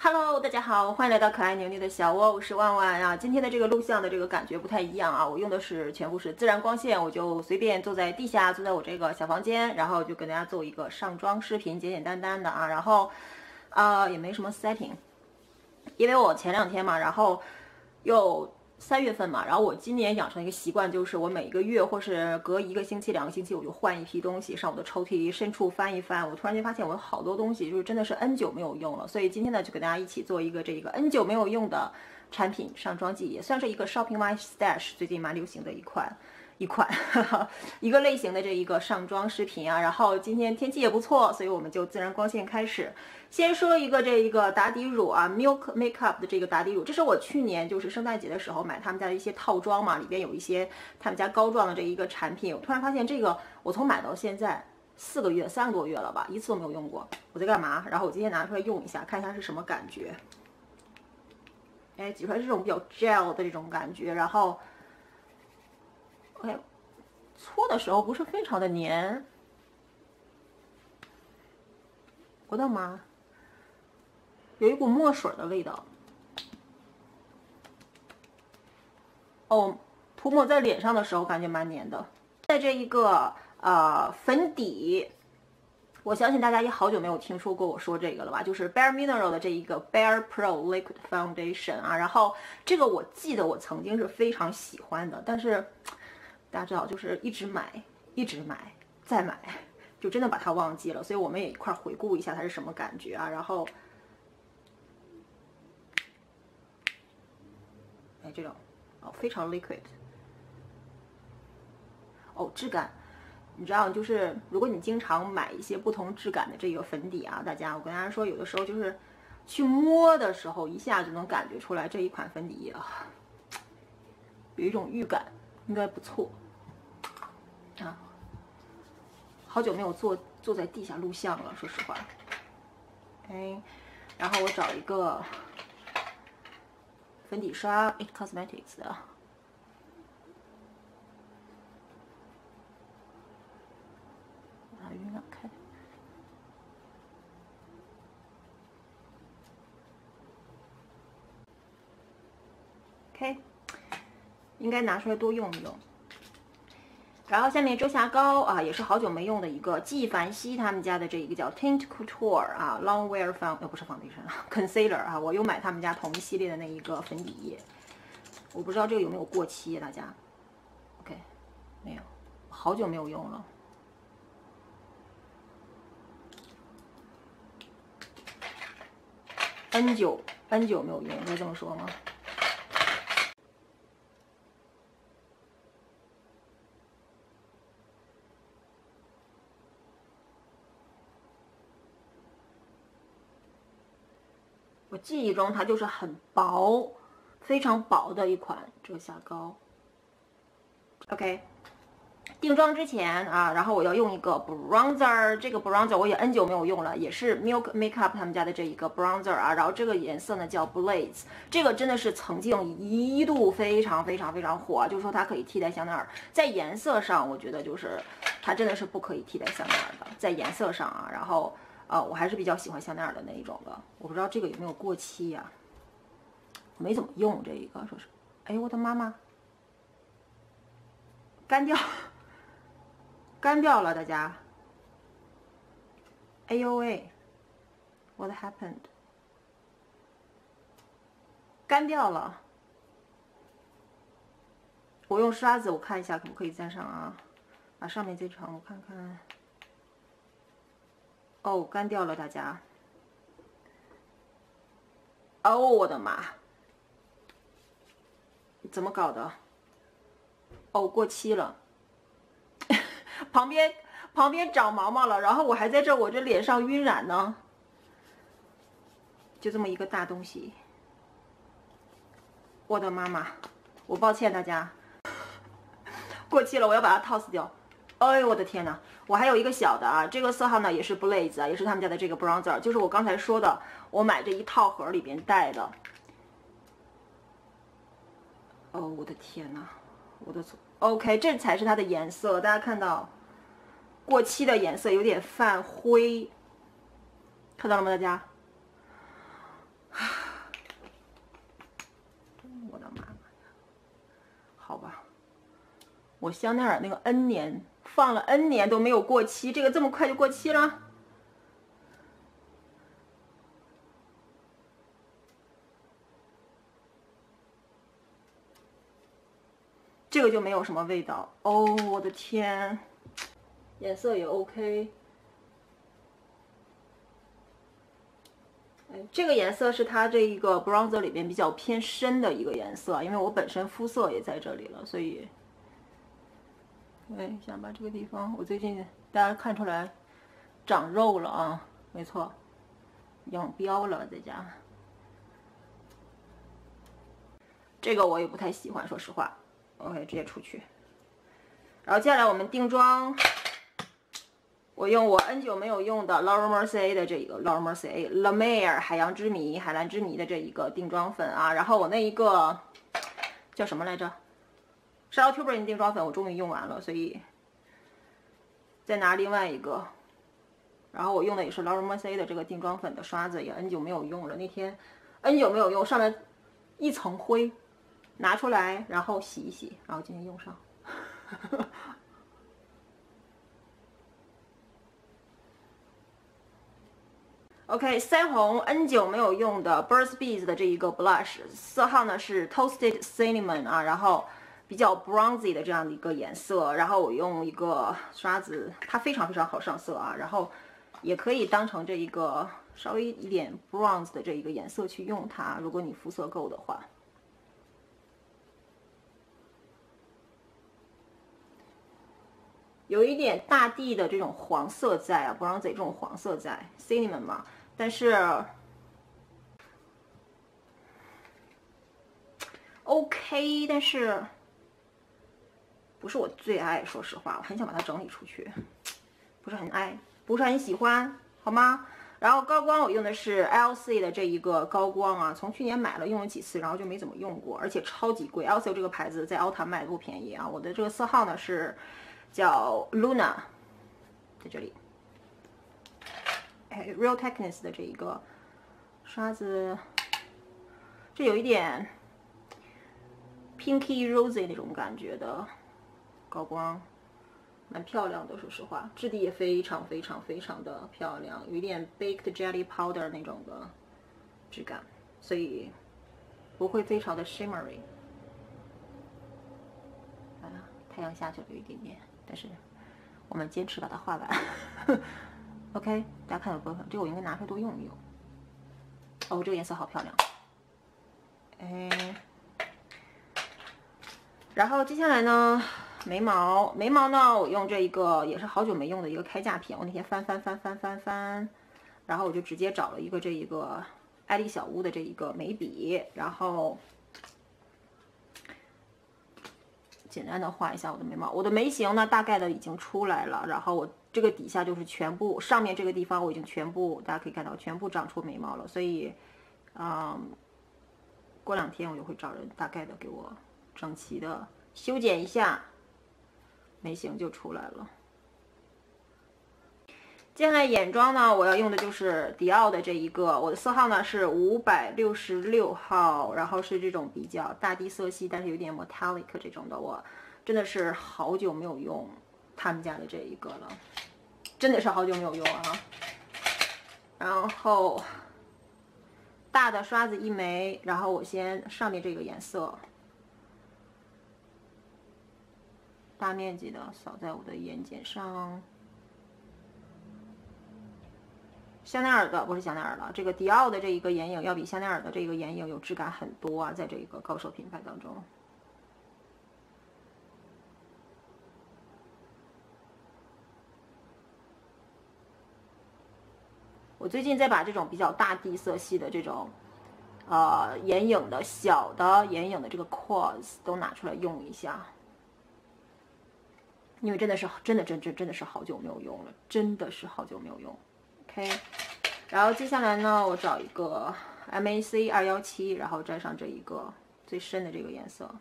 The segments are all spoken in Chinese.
Hello， 大家好，欢迎来到可爱牛牛的小窝，我是万万啊。今天的这个录像的这个感觉不太一样啊，我用的是全部是自然光线，我就随便坐在地下，坐在我这个小房间，然后就跟大家做一个上妆视频，简简单单的啊，然后也没什么 setting， 因为我前2天嘛，然后又3月份嘛，然后我今年养成一个习惯，就是我每一个月或是隔1个星期、2个星期，我就换一批东西，上我的抽屉深处翻一翻。我突然间发现我有好多东西，就是真的是 N 久没有用了，所以今天呢，就给大家一起做一个这个 N 久没有用的产品上妆记，也算是一个 Shopping My Stash 最近蛮流行的一个类型的这一个上妆视频啊。然后今天天气也不错，所以我们就自然光线开始。先说一个这一个打底乳啊 ，Milk Makeup 的这个打底乳，这是我去年就是圣诞节的时候买他们家的一些套装嘛，里边有一些他们家膏状的这一个产品。我突然发现这个我从买到现在3个多月了吧，一次都没有用过。我在干嘛？然后我今天拿出来用一下，看一下是什么感觉。哎，挤出来是这种比较 gel 的这种感觉，然后 OK 搓的时候不是非常的黏。我的妈！有一股墨水的味道。哦，涂抹在脸上的时候感觉蛮黏的。在这一个粉底，我相信大家也好久没有听说过我说这个了吧，就是 Bare Mineral 的这一个 Bare Pro Liquid Foundation 啊。然后这个我记得我曾经是非常喜欢的，但是大家知道，就是一直买再买，就真的把它忘记了。所以我们也一块回顾一下它是什么感觉啊。然后哎，这种非常 liquid 质感，你知道，就是如果你经常买一些不同质感的这个粉底啊，我跟大家说，有的时候就是去摸的时候，一下就能感觉出来这一款粉底啊，有一种预感，应该不错啊。好久没有坐在地下录像了，说实话。哎，然后我找一个粉底刷 ，It Cosmetics 的。把它晕两开。OK， 应该拿出来多用一用。然后下面遮瑕膏啊，也是好久没用的一个纪梵希他们家的这一个叫 Tint Couture 啊 Long Wear不是 Foundation Concealer 啊，我又买他们家同一系列的那一个粉底液，我不知道这个有没有过期，大家 OK 没有，好久没有用了。N 久没有用，可以这么说吗？我记忆中它就是很薄，非常薄的一款遮瑕膏。OK， 定妆之前啊，然后我要用一个 bronzer， 这个 bronzer 我也 N 久没有用了，也是 Milk Makeup 他们家的这一个 bronzer 啊，然后这个颜色呢叫 Blaze， 这个真的是曾经一度非常火，就是说它可以替代香奈儿，在颜色上我觉得就是它真的是不可以替代香奈儿的，在颜色上啊，然后我还是比较喜欢香奈儿的那一种的，我不知道这个有没有过期呀？我没怎么用这一个，说是，哎，我的妈妈，干掉了，大家。哎呦喂 ，What happened？ 干掉了。我用刷子，我看一下可不可以粘上啊？把上面这层我看看。哦，干掉了，大家。哦，我的妈！怎么搞的？哦，过期了。旁边长毛毛了，然后我还在我这脸上晕染呢。就这么一个大东西。我的妈妈，我抱歉大家。过期了，我要把它 toss 掉。哎呦我的天哪！我还有一个小的啊，这个色号呢也是 Blaze 啊，也是他们家的这个 bronzer， 就是我刚才说的，我买这一套盒里边带的。哦，我的天哪！我的OK， 这才是它的颜色，大家看到过期的颜色有点泛灰，看到了吗？大家？ 好吧。我香奈儿那个 N 年放了 N 年都没有过期，这个这么快就过期了？这个就没有什么味道哦，我的天，颜色也 OK。哎，这个颜色是它这一个 bronzer 里面比较偏深的一个颜色，因为我本身肤色也在这里了，所以，对，想把这个地方，我最近大家看出来长肉了啊，没错，养膘了在家。这个我也不太喜欢，说实话。OK， 直接出去。然后接下来我们定妆，我用我 N 久没有用的 Laura Mercier 的这一个 Laura Mercier La Mer 海洋之谜、海蓝之谜的这一个定妆粉啊。然后我那一个叫什么来着 ？Charlotte Tilbury 定妆粉我终于用完了，所以再拿另外一个。然后我用的也是 Laura Mercier 的这个定妆粉的刷子，也 N 久没有用了。那天 N 久没有用，上面一层灰。拿出来，然后洗一洗，然后今天用上。OK， 腮红 N 久没有用的 Burt's Bees 的这一个 blush， 色号呢是 Toasted Cinnamon 啊，然后比较 bronzy 的这样的一个颜色。然后我用一个刷子，它非常非常好上色啊，然后也可以当成这一个稍微一点 bronze 的这一个颜色去用它，如果你肤色够的话。有一点大地的这种黄色在啊，bronzy 这种黄色在 cinnamon 嘛，但是 OK， 但是不是我最爱，说实话，我很想把它整理出去，不是很爱，不是很喜欢，好吗？然后高光我用的是 LC 的这一个高光啊，从去年买了用了几次，然后就没怎么用过，而且超级贵。LC 这个牌子在 Ulta 卖的不便宜啊，我的这个色号呢是叫 Luna， 在这里。哎 ，Real Techniques 的这一个刷子，这有一点 pinky rosy 那种感觉的高光，蛮漂亮的。说实话，质地也非常非常非常的漂亮，有一点 baked jelly powder 那种的质感，所以不会非常的 shimmery。啊，太阳下去了有一点点，但是我们坚持把它画完。OK， 大家看到不？这个我应该拿出来多用一用。哦，这个颜色好漂亮。哎，然后接下来呢，眉毛呢，我用这一个也是好久没用的一个开架片，我那天翻，然后我就直接找了一个这一个爱丽小屋的这一个眉笔，然后简单的画一下我的眉毛。我的眉形呢，大概的已经出来了，然后我这个底下就是全部，上面这个地方我已经全部，大家可以看到全部长出眉毛了，所以，过2天我就会找人大概的给我整齐的修剪一下，眉形就出来了。接下来眼妆呢，我要用的就是迪奥的这一个，我的色号呢是566号，然后是这种比较大地色系，但是有点 metallic 这种的，我真的是好久没有用他们家的这一个了，真的是好久没有用啊。然后大的刷子一枚，然后我先上面这个颜色大面积的扫在我的眼睑上。香奈儿的不是香奈儿了，这个迪奥的这一个眼影要比香奈儿的这个眼影有质感很多啊，在这个高手品牌当中。我最近在把这种比较大地色系的这种眼影的小的眼影的这个 QOS 都拿出来用一下，因为真的是真的是好久没有用了，真的是好久没有用。OK， 然后接下来呢，我找一个 MAC 217，然后沾上这一个最深的这个颜色，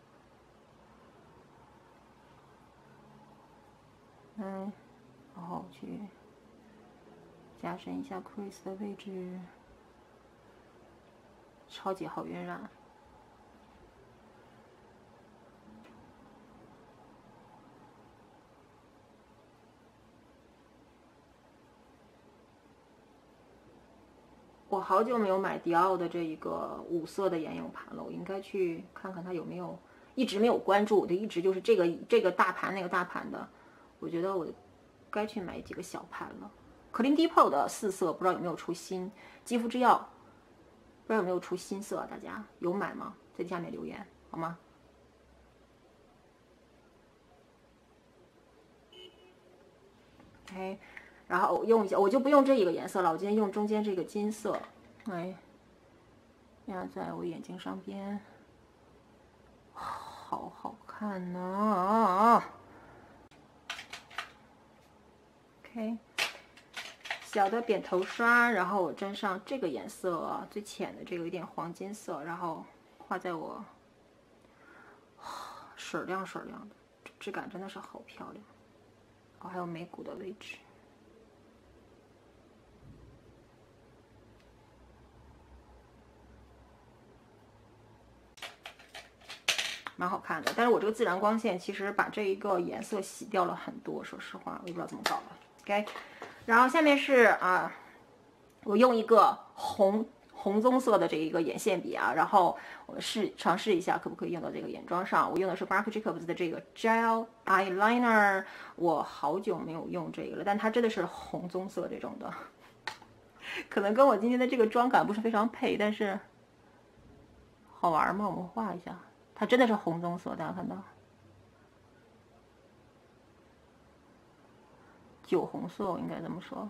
然后去加深一下 crease 的位置，超级好晕染。 好久没有买迪奥的这一个5色的眼影盘了，我应该去看看它有没有，一直没有关注，我就一直就是这个大盘那个大盘的，我觉得我该去买几个小盘了。克林迪泡的4色不知道有没有出新，肌肤之钥不知道有没有出新色，大家有买吗？在下面留言好吗？OK， 然后我用一下，我就不用这一个颜色了，我今天用中间这个金色，哎，压在我眼睛上边，好好看呢。OK， 小的扁头刷，然后我沾上这个颜色最浅的这个有点黄金色，然后画在我水亮水亮的，质感真的是好漂亮。哦，还有眉骨的位置。蛮好看的，但是我这个自然光线其实把这一个颜色洗掉了很多，说实话，我也不知道怎么搞的。OK， 然后下面是我用一个红棕色的这一个眼线笔啊，然后我尝试一下可不可以用到这个眼妆上。我用的是 Marc Jacobs 的这个 Gel Eyeliner， 我好久没有用这个了，但它真的是红棕色这种的，可能跟我今天的这个妆感不是非常配，但是好玩吗？我们画一下。它真的是红棕色，大家看到，酒红色，我应该这么说。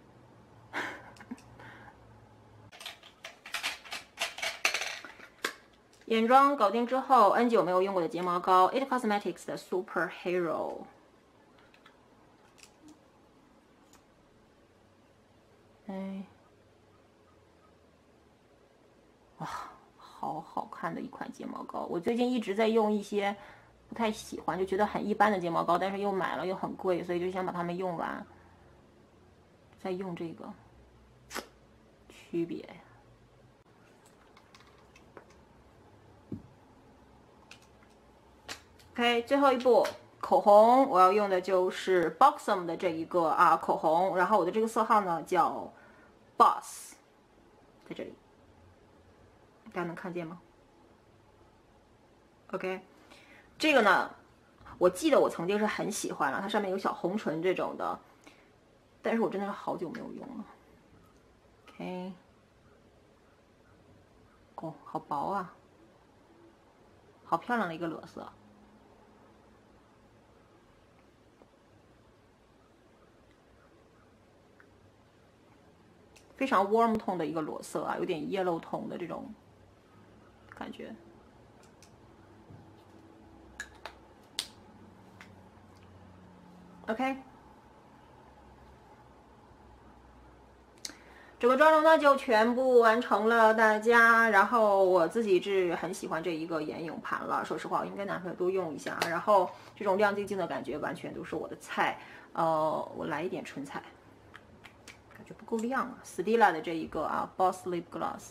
眼妆搞定之后 ，N 久没有用过的睫毛膏 ，It Cosmetics 的 Super Hero。哎，哇！好好看的一款睫毛膏，我最近一直在用一些不太喜欢，就觉得很一般的睫毛膏，但是又买了又很贵，所以就想把它们用完，再用这个，区别呀。OK， 最后一步，口红，我要用的就是 Buxom 的这一个口红，然后我的这个色号呢叫 Boss， 在这里。大家能看见吗 ？OK， 这个呢，我记得我曾经是很喜欢了，它上面有小红唇这种的，但是我真的是好久没有用了。OK， 哦，好薄啊，好漂亮的一个裸色。非常 warm tone 的一个裸色啊，有点 yellow tone 的这种感觉。OK， 整个妆容呢就全部完成了，大家。然后我自己是很喜欢这一个眼影盘了，说实话，我应该拿出来多用一下。然后这种亮晶晶的感觉完全都是我的菜。我来一点唇彩。感觉不够亮啊 ，Stila 的这一个Boss Lip Gloss，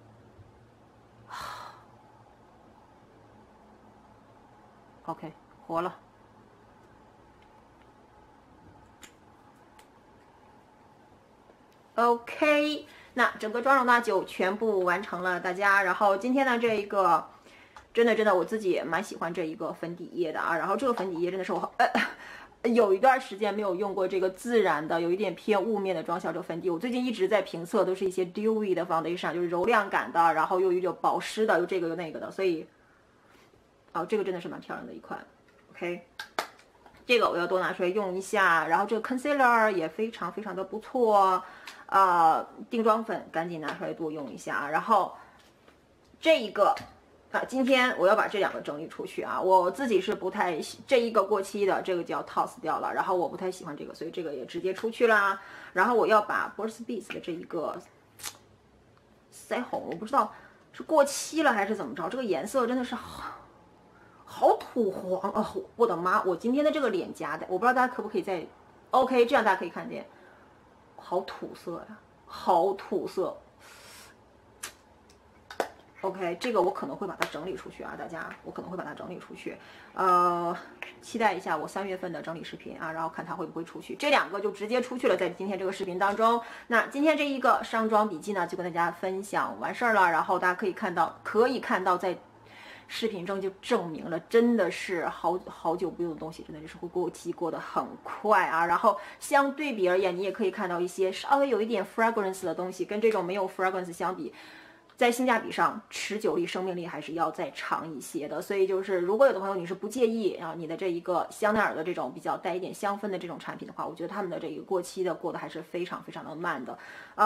OK， 活了。OK， 那整个妆容呢就全部完成了，大家。然后今天呢这一个，真的我自己也蛮喜欢这一个粉底液的啊。然后这个粉底液真的是我有一段时间没有用过这个自然的，有一点偏雾面的妆效这个粉底。我最近一直在评测，都是一些 dewy 的 foundation， 就是柔亮感的，然后又有保湿的，有这个有那个的，所以，这个真的是蛮漂亮的一款。OK， 这个我要多拿出来用一下。然后这个 concealer 也非常的不错，定妆粉赶紧拿出来多用一下。然后这一个。今天我要把这2个整理出去啊！我自己是不太这一个过期的，这个就要 toss 掉了。然后我不太喜欢这个，所以这个也直接出去啦。然后我要把 Burt's Bees 的这一个腮红，我不知道是过期了还是怎么着，这个颜色真的是好土黄啊！我的妈！我今天的这个脸颊的，我不知道大家可不可以在 OK， 这样大家可以看见，好土色呀，好土色。 OK， 这个我可能会把它整理出去啊，大家，我可能会把它整理出去，期待一下我3月份的整理视频啊，然后看它会不会出去。这2个就直接出去了，在今天这个视频当中。那今天这一个上妆笔记呢，就跟大家分享完事儿了。然后大家可以看到，在视频中就证明了，真的是好久不用的东西，真的就是会过期过得很快啊。然后相对比而言，你也可以看到一些稍微有一点 fragrance 的东西，跟这种没有 fragrance 相比，在性价比上，持久力、生命力还是要再长一些的。所以就是，如果有的朋友你是不介意啊，你的这一个香奈儿的这种比较带一点香氛的这种产品的话，我觉得他们的这个过期的过得还是非常非常的慢的。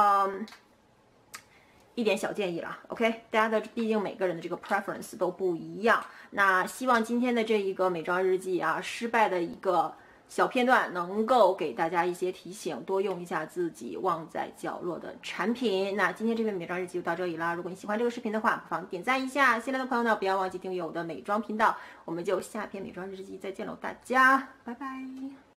一点小建议了 ，OK， 大家的毕竟每个人的这个 preference 都不一样。那希望今天的这一个美妆日记啊，失败的一个小片段能够给大家一些提醒，多用一下自己忘在角落的产品。那今天这篇美妆日记就到这里啦。如果你喜欢这个视频的话，不妨点赞一下。新来的朋友呢，不要忘记订阅我的美妆频道。我们就下篇美妆日记再见喽，大家拜拜。